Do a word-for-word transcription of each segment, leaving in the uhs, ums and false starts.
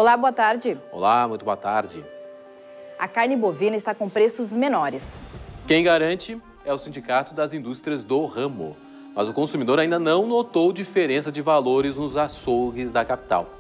Olá, boa tarde. Olá, muito boa tarde. A carne bovina está com preços menores. Quem garante é o Sindicato das Indústrias do ramo. Mas o consumidor ainda não notou diferença de valores nos açougues da capital.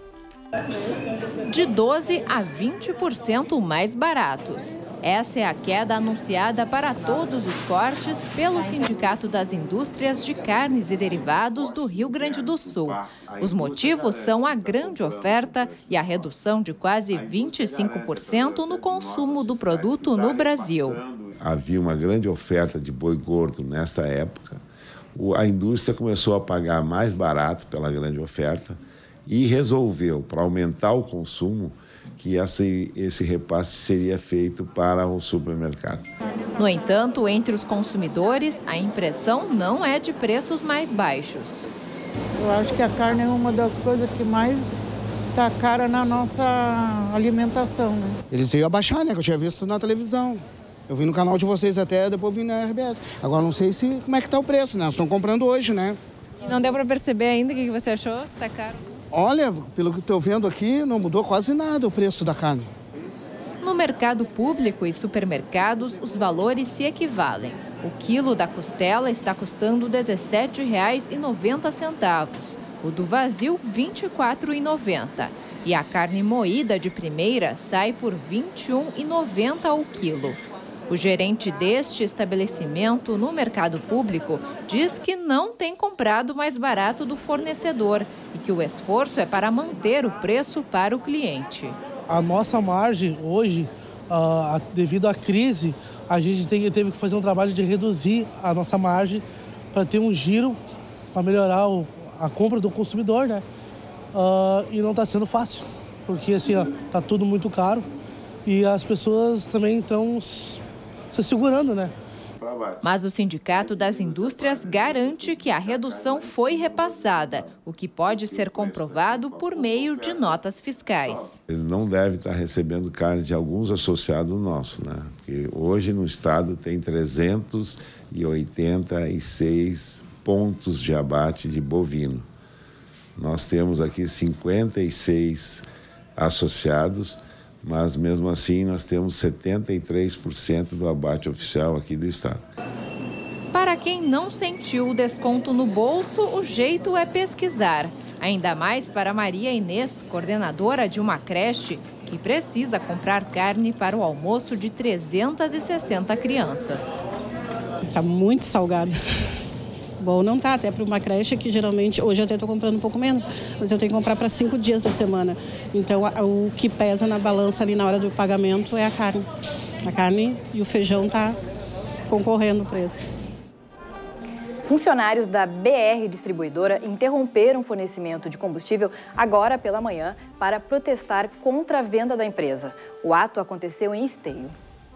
De doze a vinte por cento mais baratos. Essa é a queda anunciada para todos os cortes pelo Sindicato das Indústrias de Carnes e Derivados do Rio Grande do Sul. Os motivos são a grande oferta e a redução de quase vinte e cinco por cento no consumo do produto no Brasil. Havia uma grande oferta de boi gordo nesta época. A indústria começou a pagar mais barato pela grande oferta e resolveu, para aumentar o consumo, que esse, esse repasse seria feito para o supermercado. No entanto, entre os consumidores, a impressão não é de preços mais baixos. Eu acho que a carne é uma das coisas que mais está cara na nossa alimentação, né? Eles iam abaixar, né? Que eu tinha visto na televisão. Eu vi no canal de vocês até, depois vim na R B S. Agora não sei se como é que está o preço, né? Nós estamos comprando hoje, né? E não deu para perceber ainda o que você achou? Se está caro? Olha, pelo que estou vendo aqui, não mudou quase nada o preço da carne. No mercado público e supermercados, os valores se equivalem. O quilo da costela está custando dezessete reais e noventa centavos. O do vazio, vinte e quatro reais e noventa centavos. E a carne moída de primeira sai por vinte e um reais e noventa centavos ao quilo. O gerente deste estabelecimento no mercado público diz que não tem comprado mais barato do fornecedor e que o esforço é para manter o preço para o cliente. A nossa margem hoje, uh, devido à crise, a gente tem, teve que fazer um trabalho de reduzir a nossa margem para ter um giro, para melhorar o, a compra do consumidor, né? Uh, e não está sendo fácil, porque assim, está tudo muito caro e as pessoas também estão se segurando, né? Mas o Sindicato das Indústrias garante que a redução foi repassada, o que pode ser comprovado por meio de notas fiscais. Ele não deve estar recebendo carne de alguns associados nossos, né? Porque hoje no estado tem trezentos e oitenta e seis pontos de abate de bovino. Nós temos aqui cinquenta e seis associados, mas mesmo assim nós temos setenta e três por cento do abate oficial aqui do estado. Para quem não sentiu o desconto no bolso, o jeito é pesquisar. Ainda mais para Maria Inês, coordenadora de uma creche, que precisa comprar carne para o almoço de trezentas e sessenta crianças. Está muito salgado. Bom, não tá, até para uma creche que geralmente, hoje eu até estou comprando um pouco menos, mas eu tenho que comprar para cinco dias da semana. Então, o que pesa na balança ali na hora do pagamento é a carne. A carne e o feijão tá concorrendo o preço. Funcionários da B R Distribuidora interromperam o fornecimento de combustível agora pela manhã para protestar contra a venda da empresa. O ato aconteceu em Esteio.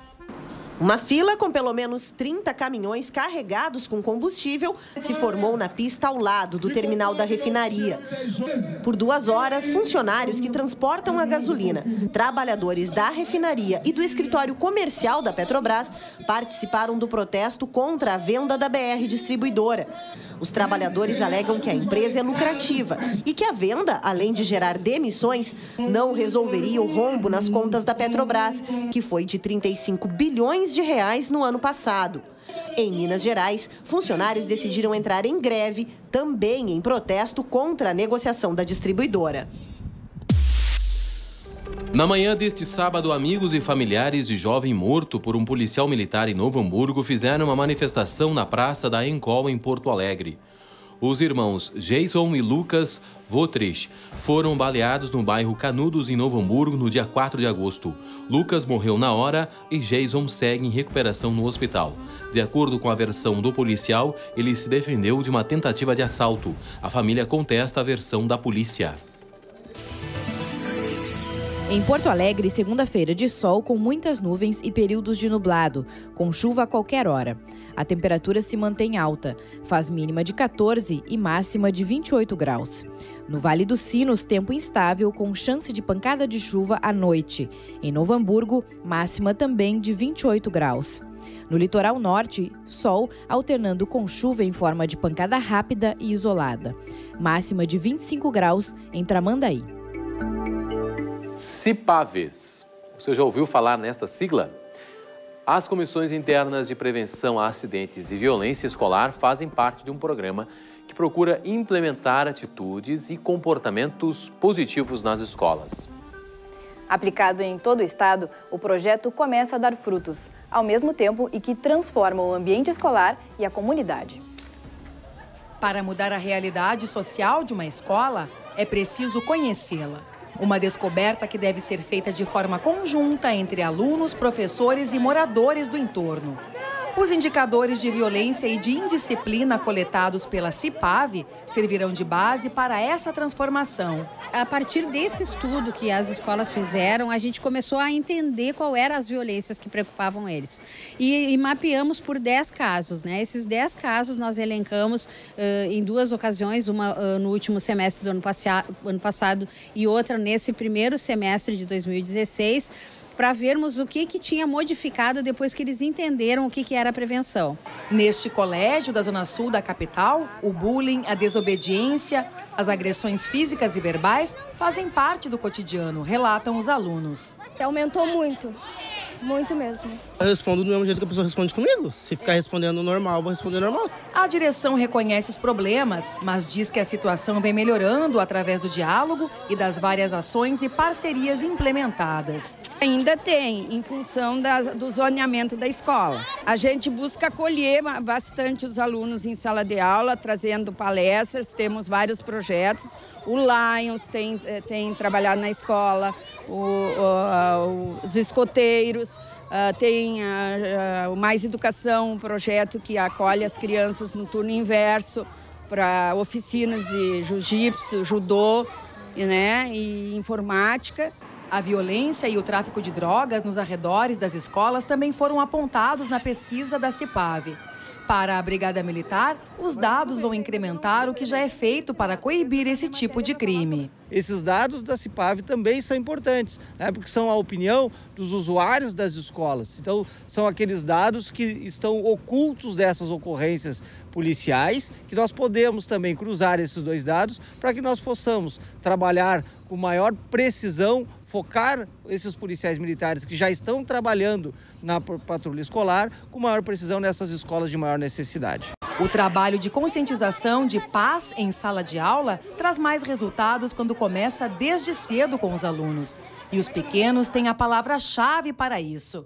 Uma fila com pelo menos trinta caminhões carregados com combustível se formou na pista ao lado do terminal da refinaria. Por duas horas, funcionários que transportam a gasolina, trabalhadores da refinaria e do escritório comercial da Petrobras participaram do protesto contra a venda da B R Distribuidora. Os trabalhadores alegam que a empresa é lucrativa e que a venda, além de gerar demissões, não resolveria o rombo nas contas da Petrobras, que foi de trinta e cinco bilhões de reais no ano passado. Em Minas Gerais, funcionários decidiram entrar em greve, também em protesto contra a negociação da distribuidora. Na manhã deste sábado, amigos e familiares de jovem morto por um policial militar em Novo Hamburgo fizeram uma manifestação na Praça da Encol, em Porto Alegre. Os irmãos Jason e Lucas Votrich foram baleados no bairro Canudos, em Novo Hamburgo, no dia quatro de agosto. Lucas morreu na hora e Jason segue em recuperação no hospital. De acordo com a versão do policial, ele se defendeu de uma tentativa de assalto. A família contesta a versão da polícia. Em Porto Alegre, segunda-feira de sol com muitas nuvens e períodos de nublado, com chuva a qualquer hora. A temperatura se mantém alta, faz mínima de quatorze e máxima de vinte e oito graus. No Vale dos Sinos, tempo instável com chance de pancada de chuva à noite. Em Novo Hamburgo, máxima também de vinte e oito graus. No litoral norte, sol alternando com chuva em forma de pancada rápida e isolada. Máxima de vinte e cinco graus em Tramandaí. CIPAVES. Você já ouviu falar nesta sigla? As Comissões Internas de Prevenção a Acidentes e Violência Escolar fazem parte de um programa que procura implementar atitudes e comportamentos positivos nas escolas. Aplicado em todo o estado, o projeto começa a dar frutos, ao mesmo tempo em que transforma o ambiente escolar e a comunidade. Para mudar a realidade social de uma escola, é preciso conhecê-la. Uma descoberta que deve ser feita de forma conjunta entre alunos, professores e moradores do entorno. Os indicadores de violência e de indisciplina coletados pela CIPAVE servirão de base para essa transformação. A partir desse estudo que as escolas fizeram, a gente começou a entender qual eram as violências que preocupavam eles. E, e mapeamos por dez casos, né? Esses dez casos nós elencamos uh, em duas ocasiões, uma uh, no último semestre do ano, ano passado e outra nesse primeiro semestre de dois mil e dezesseis, para vermos o que, que tinha modificado depois que eles entenderam o que, que era a prevenção. Neste colégio da Zona Sul da capital, o bullying, a desobediência, as agressões físicas e verbais fazem parte do cotidiano, relatam os alunos. Aumentou muito, muito mesmo. Eu respondo do mesmo jeito que a pessoa responde comigo. Se ficar respondendo normal, eu vou responder normal. A direção reconhece os problemas, mas diz que a situação vem melhorando através do diálogo e das várias ações e parcerias implementadas. Ainda tem, em função da, do zoneamento da escola. A gente busca acolher bastante os alunos em sala de aula, trazendo palestras, temos vários projetos. O Lions tem, tem trabalhado na escola, o, o, os escoteiros, uh, tem uh, uh, o Mais Educação, um projeto que acolhe as crianças no turno inverso para oficinas de jiu-jitsu, judô, né, e informática. A violência e o tráfico de drogas nos arredores das escolas também foram apontados na pesquisa da CIPAVE. Para a Brigada Militar, os dados vão incrementar o que já é feito para coibir esse tipo de crime. Esses dados da CIPAVE também são importantes, né, porque são a opinião dos usuários das escolas. Então, são aqueles dados que estão ocultos dessas ocorrências policiais, que nós podemos também cruzar esses dois dados para que nós possamos trabalhar com maior precisão, focar esses policiais militares que já estão trabalhando na patrulha escolar com maior precisão nessas escolas de maior necessidade. O trabalho de conscientização de paz em sala de aula traz mais resultados quando começa desde cedo com os alunos. E os pequenos têm a palavra-chave para isso.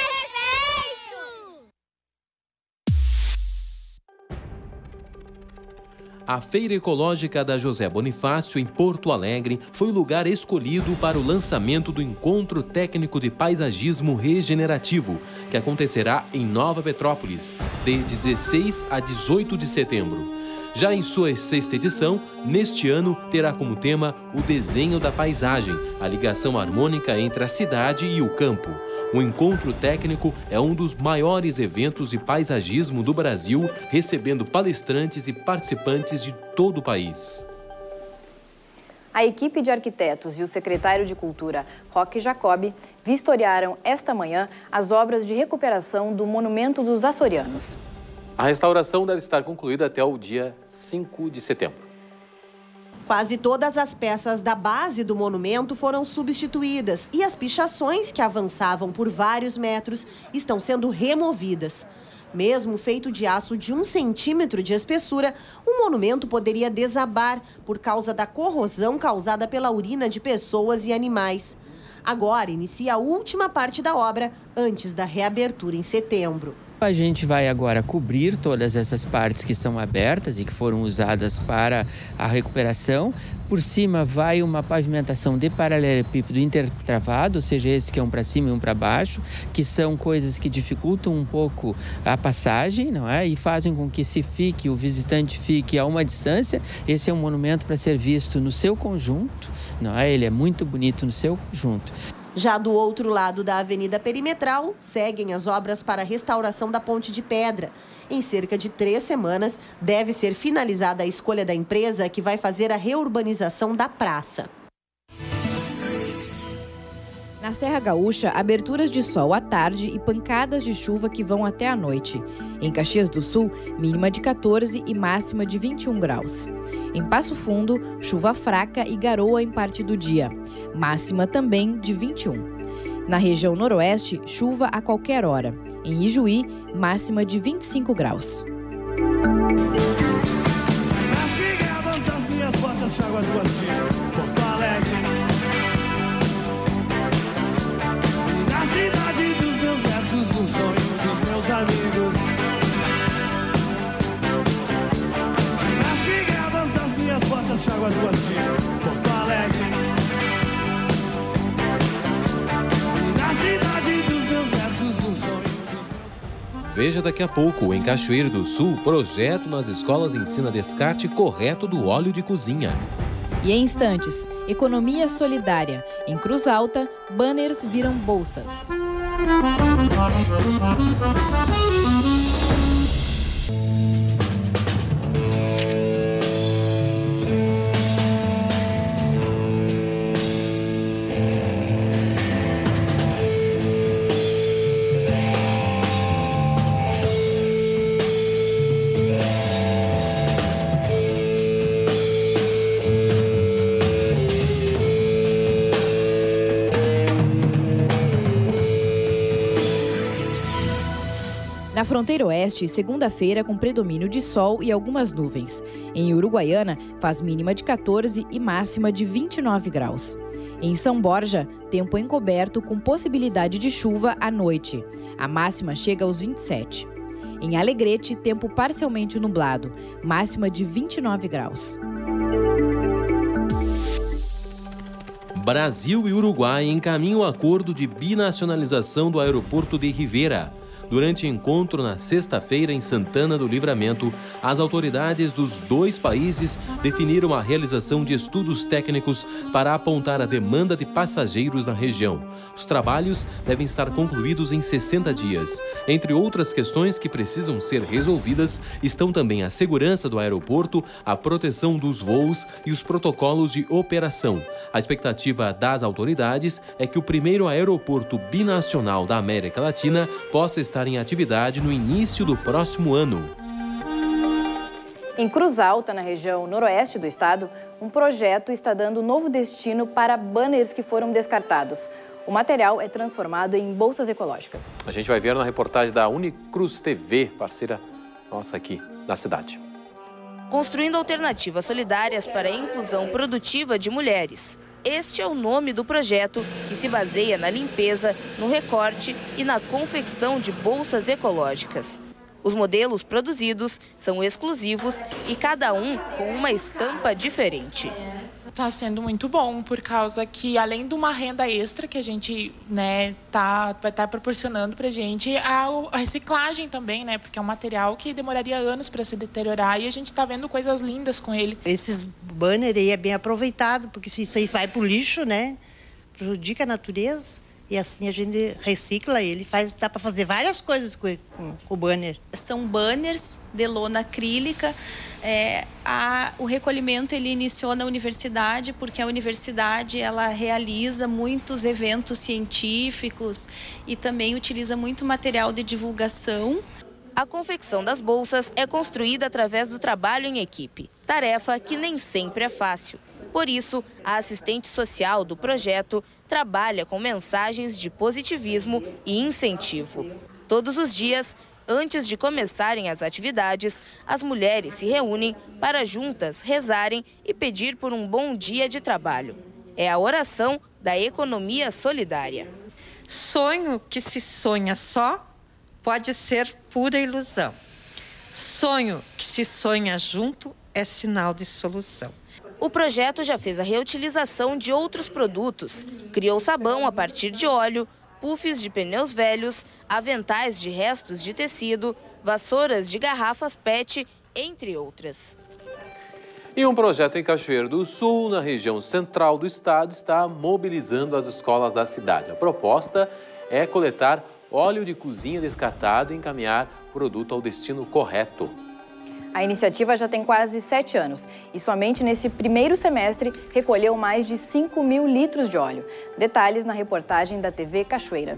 A Feira Ecológica da José Bonifácio, em Porto Alegre, foi o lugar escolhido para o lançamento do Encontro Técnico de Paisagismo Regenerativo, que acontecerá em Nova Petrópolis, de dezesseis a dezoito de setembro. Já em sua sexta edição, neste ano, terá como tema o desenho da paisagem, a ligação harmônica entre a cidade e o campo. O encontro técnico é um dos maiores eventos de paisagismo do Brasil, recebendo palestrantes e participantes de todo o país. A equipe de arquitetos e o secretário de Cultura, Roque Jacob, vistoriaram esta manhã as obras de recuperação do Monumento dos Açorianos. A restauração deve estar concluída até o dia cinco de setembro. Quase todas as peças da base do monumento foram substituídas e as pichações, que avançavam por vários metros, estão sendo removidas. Mesmo feito de aço de um centímetro de espessura, o monumento poderia desabar por causa da corrosão causada pela urina de pessoas e animais. Agora inicia a última parte da obra, antes da reabertura em setembro. A gente vai agora cobrir todas essas partes que estão abertas e que foram usadas para a recuperação. Por cima vai uma pavimentação de paralelepípedo intertravado, ou seja, esse que é um para cima e um para baixo, que são coisas que dificultam um pouco a passagem, não é? E fazem com que se fique, o visitante fique a uma distância. Esse é um monumento para ser visto no seu conjunto, não é? Ele é muito bonito no seu conjunto. Já do outro lado da Avenida Perimetral, seguem as obras para a restauração da Ponte de Pedra. Em cerca de três semanas, deve ser finalizada a escolha da empresa que vai fazer a reurbanização da praça. Na Serra Gaúcha, aberturas de sol à tarde e pancadas de chuva que vão até a noite. Em Caxias do Sul, mínima de quatorze e máxima de vinte e um graus. Em Passo Fundo, chuva fraca e garoa em parte do dia. Máxima também de vinte e um. Na região noroeste, chuva a qualquer hora. Em Ijuí, máxima de vinte e cinco graus. Nas brigadas das minhas botas, Chagas Guardi, Porto Alegre. E na cidade dos meus versos, no sonho dos meus amigos. Nas brigadas das minhas botas, Chagas Guardi, Porto Alegre. E na cidade dos meus versos, no sonho. Veja daqui a pouco, em Cachoeiro do Sul, projeto nas escolas ensina descarte correto do óleo de cozinha. E em instantes, economia solidária. Em Cruz Alta, banners viram bolsas. Na fronteira oeste, segunda-feira com predomínio de sol e algumas nuvens. Em Uruguaiana, faz mínima de quatorze e máxima de vinte e nove graus. Em São Borja, tempo encoberto com possibilidade de chuva à noite. A máxima chega aos vinte e sete. Em Alegrete, tempo parcialmente nublado, máxima de vinte e nove graus. Brasil e Uruguai encaminham o acordo de binacionalização do aeroporto de Rivera. Durante encontro na sexta-feira em Santana do Livramento, as autoridades dos dois países definiram a realização de estudos técnicos para apontar a demanda de passageiros na região. Os trabalhos devem estar concluídos em sessenta dias. Entre outras questões que precisam ser resolvidas, estão também a segurança do aeroporto, a proteção dos voos e os protocolos de operação. A expectativa das autoridades é que o primeiro aeroporto binacional da América Latina possa estar em atividade no início do próximo ano. Em Cruz Alta, na região noroeste do estado, um projeto está dando novo destino para banners que foram descartados. O material é transformado em bolsas ecológicas. A gente vai ver na reportagem da Unicruz T V, parceira nossa aqui na cidade. Construindo alternativas solidárias para a inclusão produtiva de mulheres. Este é o nome do projeto, que se baseia na limpeza, no recorte e na confecção de bolsas ecológicas. Os modelos produzidos são exclusivos e cada um com uma estampa diferente. Está sendo muito bom, por causa que, além de uma renda extra que a gente, né, tá, vai estar tá proporcionando para a gente, a, a reciclagem também, né, porque é um material que demoraria anos para se deteriorar e a gente está vendo coisas lindas com ele. Esses banners aí é bem aproveitado, porque se isso aí vai para o lixo, né, prejudica a natureza. E assim a gente recicla ele, faz, dá para fazer várias coisas com, com, com o banner. São banners de lona acrílica. É, a, o recolhimento ele iniciou na universidade, porque a universidade ela realiza muitos eventos científicos e também utiliza muito material de divulgação. A confecção das bolsas é construída através do trabalho em equipe, tarefa que nem sempre é fácil. Por isso, a assistente social do projeto trabalha com mensagens de positivismo e incentivo. Todos os dias, antes de começarem as atividades, as mulheres se reúnem para juntas rezarem e pedir por um bom dia de trabalho. É a oração da economia solidária. Sonho que se sonha só pode ser pura ilusão. Sonho que se sonha junto é sinal de solução. O projeto já fez a reutilização de outros produtos. Criou sabão a partir de óleo, puffs de pneus velhos, aventais de restos de tecido, vassouras de garrafas P E T, entre outras. E um projeto em Cachoeiro do Sul, na região central do estado, está mobilizando as escolas da cidade. A proposta é coletar óleo de cozinha descartado e encaminhar o produto ao destino correto. A iniciativa já tem quase sete anos e somente nesse primeiro semestre recolheu mais de cinco mil litros de óleo. Detalhes na reportagem da T V Cachoeira.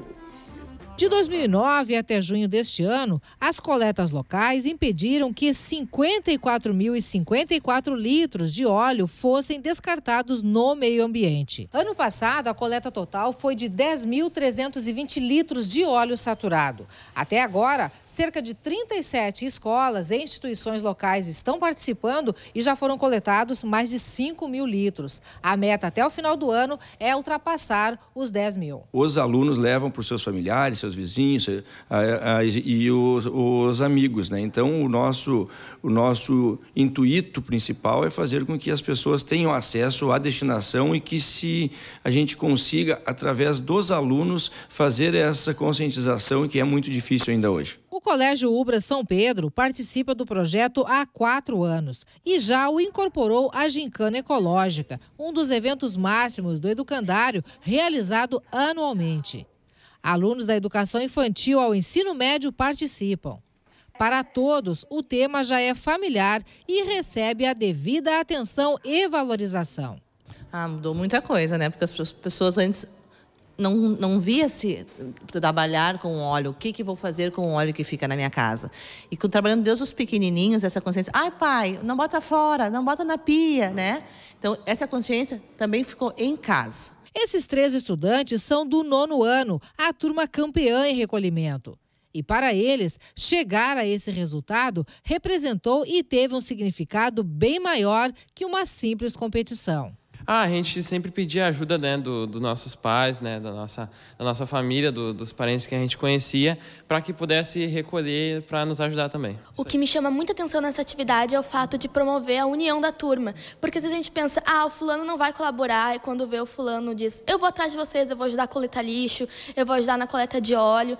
De dois mil e nove até junho deste ano, as coletas locais impediram que cinquenta e quatro mil e cinquenta e quatro litros de óleo fossem descartados no meio ambiente. Ano passado, a coleta total foi de dez mil trezentos e vinte litros de óleo saturado. Até agora, cerca de trinta e sete escolas e instituições locais estão participando e já foram coletados mais de cinco mil litros. A meta até o final do ano é ultrapassar os dez mil. Os alunos levam para os seus familiares, seus vizinhos a, a, e os, os amigos, né? Então, o nosso, o nosso intuito principal é fazer com que as pessoas tenham acesso à destinação e que se a gente consiga, através dos alunos, fazer essa conscientização que é muito difícil ainda hoje. O Colégio Ubra São Pedro participa do projeto há quatro anos e já o incorporou à Gincana Ecológica, um dos eventos máximos do educandário realizado anualmente. Alunos da educação infantil ao ensino médio participam. Para todos, o tema já é familiar e recebe a devida atenção e valorização. Ah, mudou muita coisa, né? Porque as pessoas antes não, não via se trabalhar com óleo. O que que vou fazer com o óleo que fica na minha casa? E com, trabalhando desde os pequenininhos, essa consciência. Ai, pai, não bota fora, não bota na pia, né? Então, essa consciência também ficou em casa. Esses três estudantes são do nono ano, a turma campeã em recolhimento. E para eles, chegar a esse resultado representou e teve um significado bem maior que uma simples competição. Ah, a gente sempre pedia ajuda, né, dos do nossos pais, né, da, nossa, da nossa família, do, dos parentes que a gente conhecia, para que pudesse recolher para nos ajudar também. O que me chama muita atenção nessa atividade é o fato de promover a união da turma. Porque às vezes a gente pensa, ah, o fulano não vai colaborar, e quando vê o fulano diz, eu vou atrás de vocês, eu vou ajudar a coletar lixo, eu vou ajudar na coleta de óleo.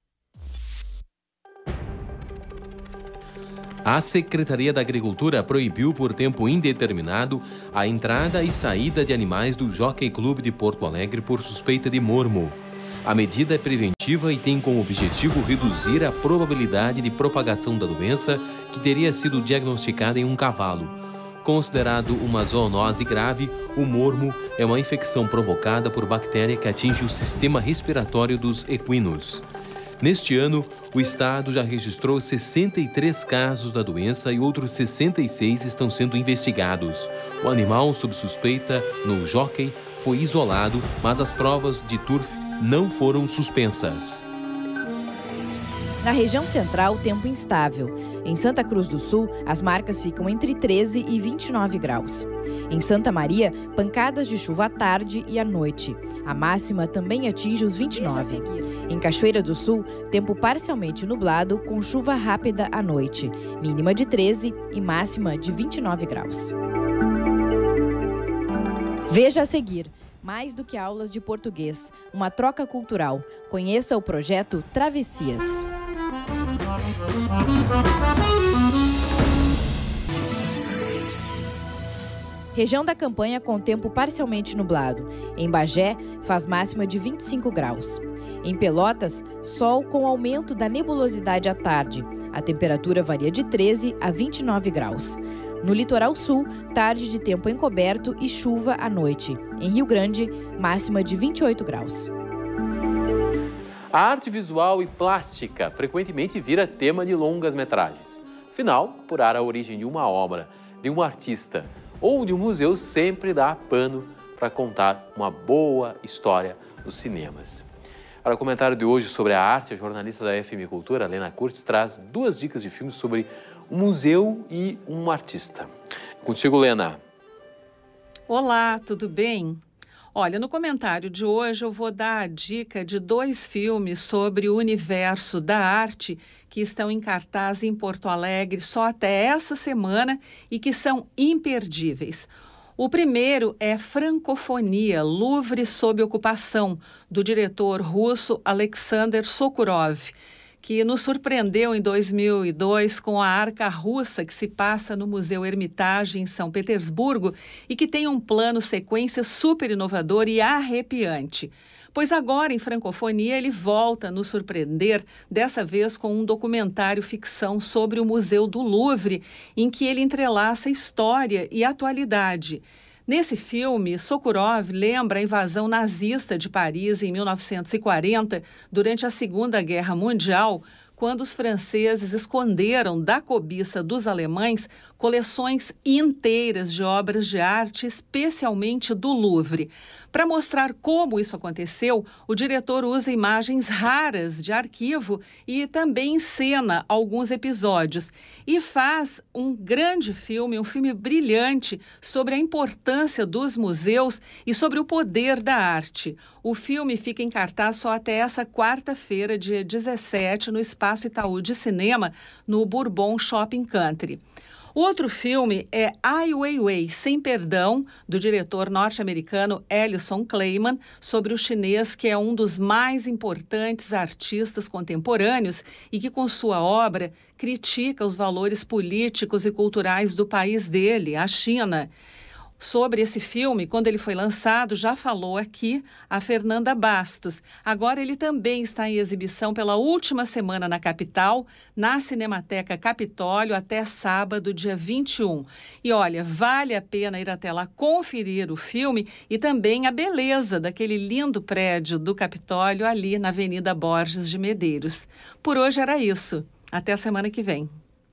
A Secretaria da Agricultura proibiu por tempo indeterminado a entrada e saída de animais do Jockey Clube de Porto Alegre por suspeita de mormo. A medida é preventiva e tem como objetivo reduzir a probabilidade de propagação da doença que teria sido diagnosticada em um cavalo. Considerado uma zoonose grave, o mormo é uma infecção provocada por bactéria que atinge o sistema respiratório dos equinos. Neste ano, o estado já registrou sessenta e três casos da doença e outros sessenta e seis estão sendo investigados. O animal sob suspeita no Jockey foi isolado, mas as provas de turf não foram suspensas. Na região central, tempo instável. Em Santa Cruz do Sul, as marcas ficam entre treze e vinte e nove graus. Em Santa Maria, pancadas de chuva à tarde e à noite. A máxima também atinge os vinte e nove. Em Cachoeira do Sul, tempo parcialmente nublado com chuva rápida à noite. Mínima de treze e máxima de vinte e nove graus. Veja a seguir. Mais do que aulas de português, uma troca cultural. Conheça o projeto Travessias. Região da campanha com tempo parcialmente nublado. Em Bagé, faz máxima de vinte e cinco graus. Em Pelotas, sol com aumento da nebulosidade à tarde. A temperatura varia de treze a vinte e nove graus. No litoral sul, tarde de tempo encoberto e chuva à noite. Em Rio Grande, máxima de vinte e oito graus. A arte visual e plástica frequentemente vira tema de longas-metragens. Afinal, apurar a origem de uma obra, de um artista ou de um museu sempre dá pano para contar uma boa história nos cinemas. Para o comentário de hoje sobre a arte, a jornalista da F M Cultura, Lena Curtis, traz duas dicas de filmes sobre um museu e um artista. Contigo, Lena. Olá, tudo bem? Olha, no comentário de hoje eu vou dar a dica de dois filmes sobre o universo da arte que estão em cartaz em Porto Alegre só até essa semana e que são imperdíveis. O primeiro é Francofonia, Louvre sob ocupação, do diretor russo Alexander Sokurov, que nos surpreendeu em dois mil e dois com a Arca Russa, que se passa no Museu Hermitage, em São Petersburgo, e que tem um plano sequência super inovador e arrepiante. Pois agora, em Francofonia, ele volta a nos surpreender, dessa vez com um documentário ficção sobre o Museu do Louvre, em que ele entrelaça história e atualidade. Nesse filme, Sokurov lembra a invasão nazista de Paris em mil novecentos e quarenta, durante a Segunda Guerra Mundial, quando os franceses esconderam da cobiça dos alemães coleções inteiras de obras de arte, especialmente do Louvre. Para mostrar como isso aconteceu, o diretor usa imagens raras de arquivo e também encena alguns episódios. E faz um grande filme, um filme brilhante sobre a importância dos museus e sobre o poder da arte. O filme fica em cartaz só até essa quarta-feira, dia dezessete, no Espaço Itaú de Cinema, no Bourbon Shopping Country. O outro filme é Ai Weiwei, Sem Perdão, do diretor norte-americano Ellison Kleiman, sobre o chinês que é um dos mais importantes artistas contemporâneos e que, com sua obra, critica os valores políticos e culturais do país dele, a China. Sobre esse filme, quando ele foi lançado, já falou aqui a Fernanda Bastos. Agora ele também está em exibição pela última semana na capital, na Cinemateca Capitólio, até sábado, dia vinte e um. E olha, vale a pena ir até lá conferir o filme e também a beleza daquele lindo prédio do Capitólio ali na Avenida Borges de Medeiros. Por hoje era isso. Até a semana que vem.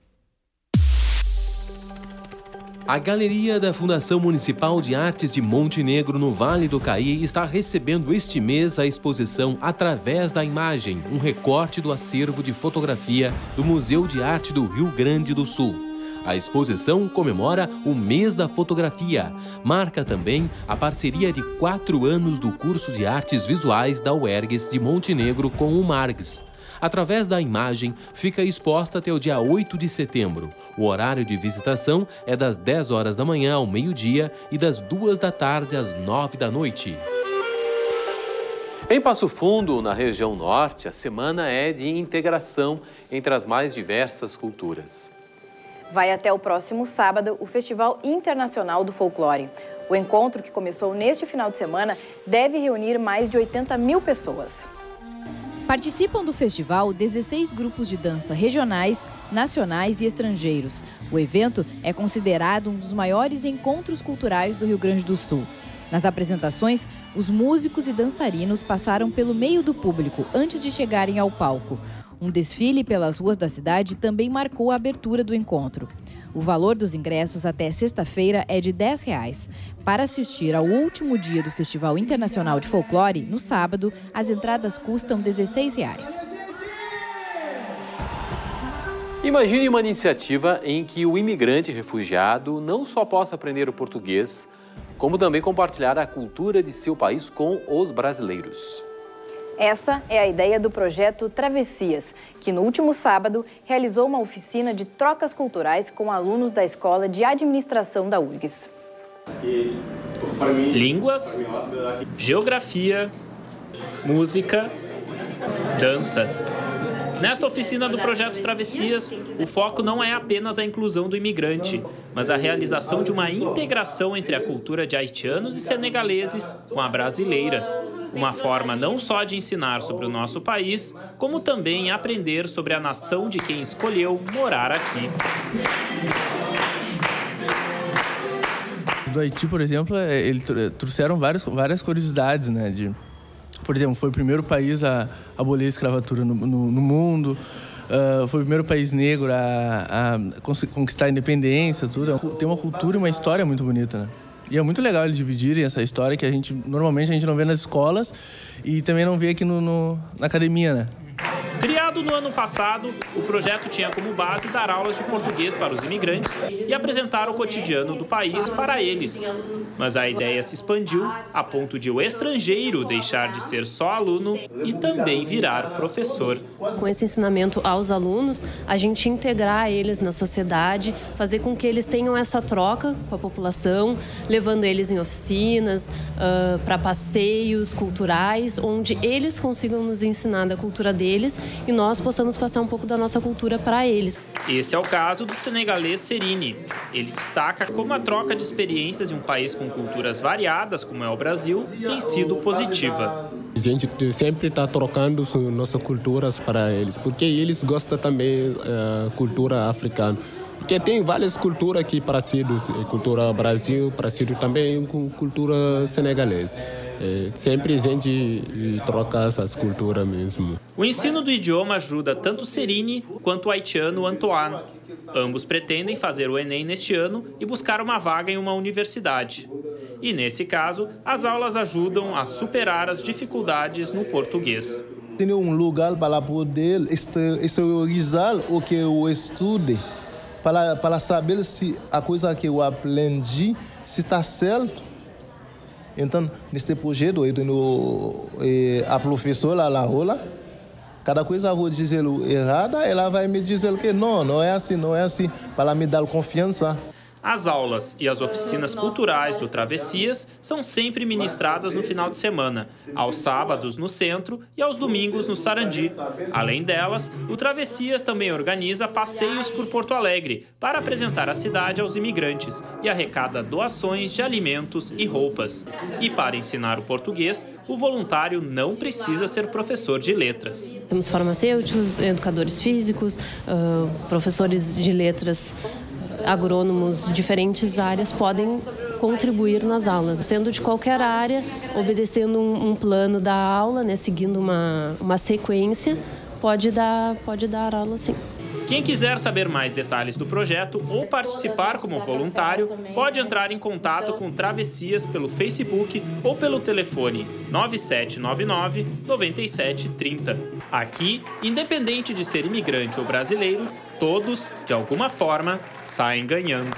A Galeria da Fundação Municipal de Artes de Montenegro, no Vale do Caí, está recebendo este mês a exposição Através da Imagem, um recorte do acervo de fotografia do Museu de Arte do Rio Grande do Sul. A exposição comemora o Mês da Fotografia. Marca também a parceria de quatro anos do curso de Artes Visuais da U E R G S de Montenegro com o Margs. Através da Imagem, fica exposta até o dia oito de setembro. O horário de visitação é das dez horas da manhã ao meio-dia e das duas da tarde às nove da noite. Em Passo Fundo, na região norte, a semana é de integração entre as mais diversas culturas. Vai até o próximo sábado o Festival Internacional do Folclore. O encontro, que começou neste final de semana, deve reunir mais de oitenta mil pessoas. Participam do festival dezesseis grupos de dança regionais, nacionais e estrangeiros. O evento é considerado um dos maiores encontros culturais do Rio Grande do Sul. Nas apresentações, os músicos e dançarinos passaram pelo meio do público antes de chegarem ao palco. Um desfile pelas ruas da cidade também marcou a abertura do encontro. O valor dos ingressos até sexta-feira é de dez reais. Para assistir ao último dia do Festival Internacional de Folclore, no sábado, as entradas custam dezesseis reais. Imagine uma iniciativa em que o imigrante refugiado não só possa aprender o português, como também compartilhar a cultura de seu país com os brasileiros. Essa é a ideia do projeto Travessias, que no último sábado realizou uma oficina de trocas culturais com alunos da Escola de Administração da U R G S. Línguas, geografia, música, dança. Nesta oficina do projeto Travessias, o foco não é apenas a inclusão do imigrante, mas a realização de uma integração entre a cultura de haitianos e senegaleses com a brasileira. Uma forma não só de ensinar sobre o nosso país, como também aprender sobre a nação de quem escolheu morar aqui. Do Haiti, por exemplo, eles trouxeram várias, várias curiosidades, né? De, por exemplo, foi o primeiro país a abolir a escravatura no, no, no mundo, uh, foi o primeiro país negro a, a conquistar a independência, tudo. Tem uma cultura e uma história muito bonita, né? E é muito legal eles dividirem essa história que a gente, normalmente, a gente não vê nas escolas e também não vê aqui no, no, na academia, né? Criado no ano passado, o projeto tinha como base dar aulas de português para os imigrantes e apresentar o cotidiano do país para eles. Mas a ideia se expandiu a ponto de o estrangeiro deixar de ser só aluno e também virar professor. Com esse ensinamento aos alunos, a gente integrar eles na sociedade, fazer com que eles tenham essa troca com a população, levando eles em oficinas, uh, para passeios culturais, onde eles consigam nos ensinar da cultura deles e nós possamos passar um pouco da nossa cultura para eles. Esse é o caso do senegalês Serine. Ele destaca como a troca de experiências em um país com culturas variadas, como é o Brasil, tem sido positiva. A gente sempre está trocando nossas culturas para eles, porque eles gostam também da uh, cultura africana. Porque tem várias culturas aqui parecidas, cultura Brasil, parecido também com cultura senegalesa. É, sempre a gente troca essas culturas mesmo. O ensino do idioma ajuda tanto Serine quanto o haitiano Antoine. Ambos pretendem fazer o Enem neste ano e buscar uma vaga em uma universidade. E, nesse caso, as aulas ajudam a superar as dificuldades no português. Tem um lugar para poder exteriorizar o que eu estudo, para, para saber se a coisa que eu aprendi se está certo. Então, neste projeto, eu tenho a professora lá, lá, cada coisa eu vou dizer errada, ela vai me dizer que não, não é assim, não é assim, para me dar confiança. As aulas e as oficinas culturais do Travessias são sempre ministradas no final de semana, aos sábados no centro e aos domingos no Sarandi. Além delas, o Travessias também organiza passeios por Porto Alegre para apresentar a cidade aos imigrantes e arrecada doações de alimentos e roupas. E para ensinar o português, o voluntário não precisa ser professor de letras. Temos farmacêuticos, educadores físicos, uh, professores de letras, agrônomos de diferentes áreas podem contribuir nas aulas, sendo de qualquer área, obedecendo um, um plano da aula, né, seguindo uma, uma sequência, pode dar, pode dar aula sim. Quem quiser saber mais detalhes do projeto ou participar como voluntário, pode entrar em contato com Travessias pelo Facebook ou pelo telefone nove sete nove nove, nove sete três zero. Aqui, independente de ser imigrante ou brasileiro, todos, de alguma forma, saem ganhando.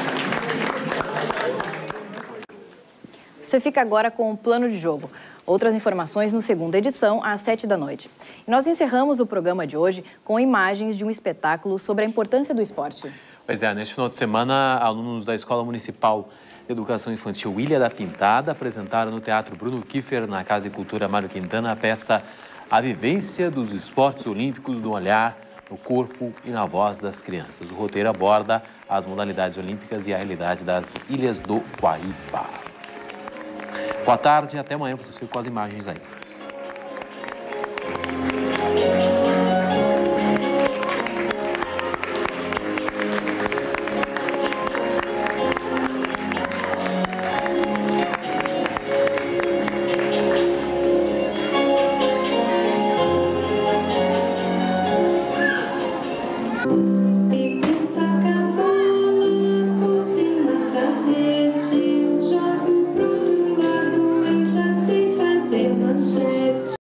Você fica agora com o plano de jogo. Outras informações no segunda edição, às sete da noite. E nós encerramos o programa de hoje com imagens de um espetáculo sobre a importância do esporte. Pois é, neste final de semana, alunos da Escola Municipal de Educação Infantil Ilha da Pintada apresentaram no Teatro Bruno Kiefer, na Casa de Cultura Mário Quintana, a peça A Vivência dos Esportes Olímpicos no Olhar, no Corpo e na Voz das Crianças. O roteiro aborda as modalidades olímpicas e a realidade das Ilhas do Guaíba. Boa tarde e até amanhã. Vocês ficam com as imagens aí.